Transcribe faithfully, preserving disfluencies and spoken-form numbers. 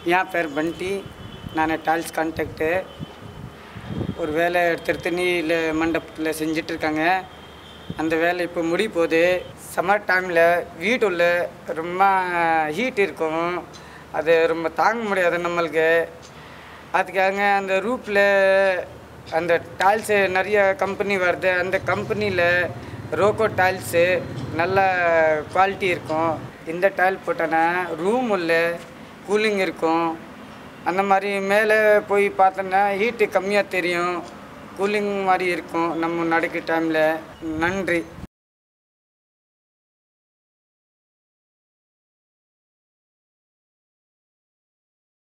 என் பேர் பண்டி. நான் டைல்ஸ் கான்ட்ராக்டு. ஒரு வேலை திருத்தணியில் மண்டபத்தில் செஞ்சிட்ருக்காங்க. அந்த வேலை இப்போ முடிய போகுது. சம்மர் டைமில் வீட்டுள்ள ரொம்ப ஹீட் இருக்கும். அது ரொம்ப தாங்க முடியாது நம்மளுக்கு. அதுக்காக அந்த ரூஃபில் அந்த டைல்ஸு நிறைய கம்பெனி வருது. அந்த கம்பெனியில் ரோக்கோடைல்ஸு நல்ல குவாலிட்டி இருக்கும். இந்த டைல் போட்டோன்னா ரூம் உள்ள கூலிங் இருக்கும். அந்த மாதிரி மேலே போய் பார்த்தோன்னா ஹீட்டு கம்மியாக தெரியும், கூலிங் மாதிரி இருக்கும் நம்ம நடக்கிற டைமில். நன்றி.